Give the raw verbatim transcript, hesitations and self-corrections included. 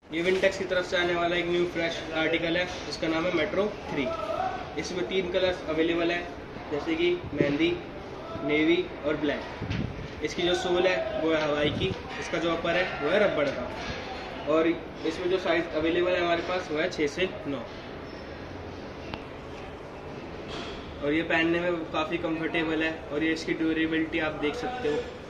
ये विंटेक्स की तरफ से आने वाला एक न्यू फ्रेश आर्टिकल है, इसका नाम है मेट्रो थ्री। इसमें तीन कलर्स अवेलेबल है, जैसे कि मेहंदी, नेवी और ब्लैक। इसकी जो सोल है वो है हवाई की, इसका जो अपर है वो है रबड़ का, और इसमें जो साइज अवेलेबल है हमारे पास वो है छः से नौ। और ये पहनने में काफ़ी कंफर्टेबल है, और ये इसकी ड्यूरेबिलिटी आप देख सकते हो।